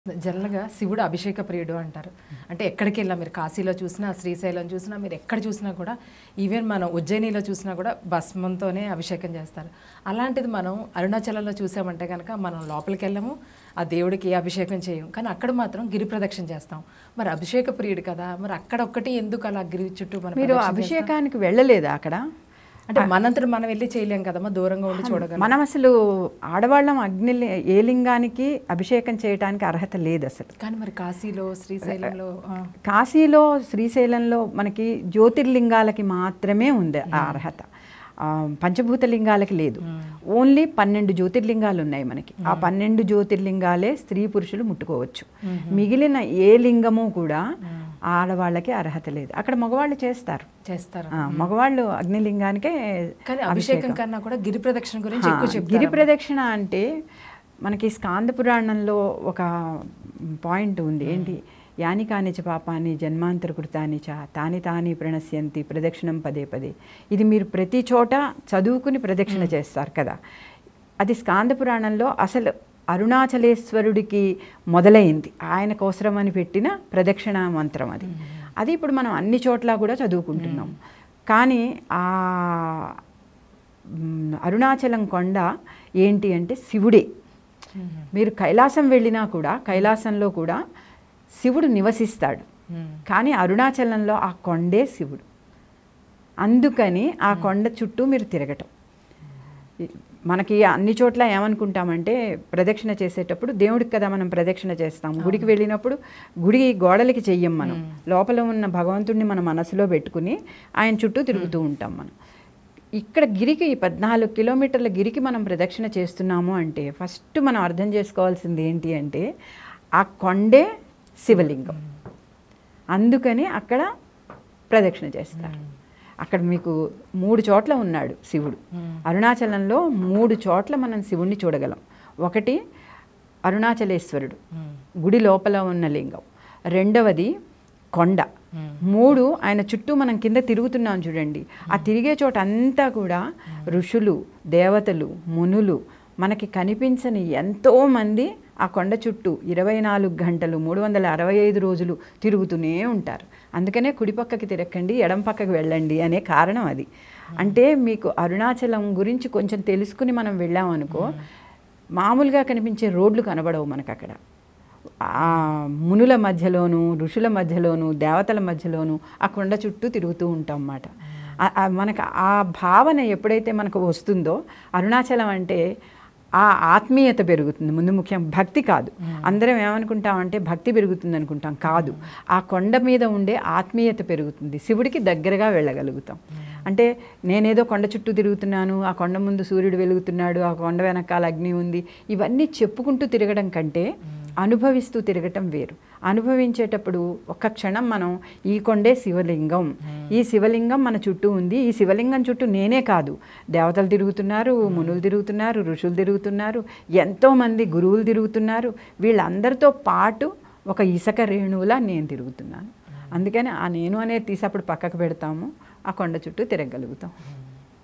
జనరల్‌గా శివుడు అభిషేక ప్రియుడు అంటారు. అంటే ఎక్కడికెళ్ళినా మీరు కాశీలో చూసినా, శ్రీశైలం చూసినా, మీరు ఎక్కడ చూసినా కూడా ఈవెన్ మనం ఉజ్జయినిలో చూసినా కూడా భస్మంతోనే అభిషేకం చేస్తారు. అలాంటిది మనం అరుణాచలంలో చూసామంటే గనక మనం లోపలికెళ్ళము, ఆ దేవుడికి ఏ అభిషేకం చేయం. కానీ అక్కడ మాత్రం గిరి ప్రదక్షిణ చేస్తాం. మరి అభిషేక ప్రియుడు కదా! మరి అక్కడ ఒక్కటి ఎందుకు అలా గిరి చుట్టూ మనం మీరు అభిషేకానికి వెళ్ళలేదా అక్కడ? అంటే మనంతట మనం వెళ్ళి చేయలేం కదమ్మా, దూరంగా ఉండి చూడగలం. మనం అసలు ఆడవాళ్ళం ఏ లింగానికి అభిషేకం చేయడానికి అర్హత లేదు అసలు. కానీ మరి కాశీలో, శ్రీశైలంలో కాశీలో, శ్రీశైలంలో మనకి జ్యోతిర్లింగాలకి మాత్రమే ఉంది ఆ అర్హత. పంచభూత లింగాలకి లేదు. ఓన్లీ 12 జ్యోతిర్లింగాలు ఉన్నాయి మనకి. ఆ 12 జ్యోతిర్లింగాలే స్త్రీ పురుషులు ముట్టుకోవచ్చు. మిగిలిన ఏ లింగము కూడా ఆడవాళ్ళకి అర్హత లేదు. అక్కడ మగవాళ్ళు చేస్తారు. మగవాళ్ళు అగ్నిలింగానికే. కానీ అభిషేకం కన్నా కూడా గిరి ప్రదక్షిణ గురించి ఎక్కువ చెప్తారు. గిరి ప్రదక్షిణ అంటే మనకి స్కాంద పురాణంలో ఒక పాయింట్ ఉంది. ఏంటి? యాని కానిచ పాపాన్ని జన్మాంతరకృతాని చ తాని తాని ప్రణశ్యంతి ప్రదక్షిణం పదే పదే. ఇది మీరు ప్రతి చోట చదువుకుని ప్రదక్షిణ చేస్తారు కదా. అది స్కాంద పురాణంలో అసలు అరుణాచలేశ్వరుడికి మొదలైంది. ఆయన కోసరమని పెట్టిన ప్రదక్షిణ మంత్రం అది. అది ఇప్పుడు మనం అన్ని చోట్ల కూడా చదువుకుంటున్నాం. కానీ ఆ అరుణాచలం కొండ ఏంటి అంటే శివుడే. మీరు కైలాసం వెళ్ళినా కూడా కైలాసంలో కూడా శివుడు నివసిస్తాడు. కానీ అరుణాచలంలో ఆ కొండే శివుడు. అందుకని ఆ కొండ చుట్టూ మీరు తిరగటం. మనకి అన్ని చోట్ల ఏమనుకుంటామంటే ప్రదక్షిణ చేసేటప్పుడు దేవుడికి కదా మనం ప్రదక్షిణ చేస్తాం. గుడికి వెళ్ళినప్పుడు గుడి గోడలకి చెయ్యం మనం. లోపల ఉన్న భగవంతుడిని మన మనసులో పెట్టుకుని ఆయన చుట్టూ తిరుగుతూ ఉంటాం మనం. ఇక్కడ గిరికి 14 కిలోమీటర్ల గిరికి మనం ప్రదక్షిణ చేస్తున్నాము అంటే ఫస్ట్ మనం అర్థం చేసుకోవాల్సింది ఏంటి అంటే ఆ కొండే శివలింగం. అందుకని అక్కడ ప్రదక్షిణ చేస్తారు. అక్కడ మీకు 3 చోట్ల ఉన్నాడు శివుడు. అరుణాచలంలో 3 చోట్ల మనం శివుణ్ణి చూడగలం. ఒకటి అరుణాచలేశ్వరుడు, గుడి లోపల ఉన్న లింగం. రెండవది కొండ. 3 ఆయన చుట్టూ మనం కింద తిరుగుతున్నాం చూడండి. ఆ తిరిగే చోట అంతా కూడా ఋషులు, దేవతలు, మునులు, మనకి కనిపించని ఎంతోమంది ఆ కొండ చుట్టూ 24 గంటలు 365 రోజులు తిరుగుతూనే ఉంటారు. అందుకనే కుడిపక్కకి తిరగండి, ఎడం పక్కకి వెళ్ళండి అనే కారణం అది. అంటే మీకు అరుణాచలం గురించి కొంచెం తెలుసుకుని మనం వెళ్ళామనుకో, మామూలుగా కనిపించే రోడ్లు కనబడవు మనకు అక్కడ. మునుల మధ్యలోనూ, ఋషుల మధ్యలోనూ, దేవతల మధ్యలోనూ ఆ కొండ చుట్టూ తిరుగుతూ ఉంటాం అన్నమాట. మనకు ఆ భావన ఎప్పుడైతే మనకు వస్తుందో, అరుణాచలం అంటే ఆ ఆత్మీయత పెరుగుతుంది. ముందు ముఖ్యం భక్తి కాదు. అందరం ఏమనుకుంటామంటే భక్తి పెరుగుతుంది అనుకుంటాం. కాదు, ఆ కొండ మీద ఉండే ఆత్మీయత పెరుగుతుంది. శివుడికి దగ్గరగా వెళ్ళగలుగుతాం. అంటే నేనేదో కొండ చుట్టూ తిరుగుతున్నాను, ఆ కొండ ముందు సూర్యుడు వెలుగుతున్నాడు, ఆ కొండ వెనకాల అగ్ని ఉంది, ఇవన్నీ చెప్పుకుంటూ తిరగడం కంటే అనుభవిస్తూ తిరగటం వేరు. అనుభవించేటప్పుడు ఒక్క క్షణం మనం ఈ కొండే శివలింగం, ఈ శివలింగం మన చుట్టూ ఉంది, ఈ శివలింగం చుట్టూ నేనే కాదు, దేవతలు తిరుగుతున్నారు, మునులు తిరుగుతున్నారు, ఋషులు తిరుగుతున్నారు, ఎంతోమంది గురువులు తిరుగుతున్నారు. వీళ్ళందరితో పాటు ఒక ఇసుక రేణువులా నేను తిరుగుతున్నాను. అందుకని ఆ నేను అనేది తీసి అప్పుడు పక్కకు పెడతాము, ఆ కొండ చుట్టూ తిరగలుగుతాం.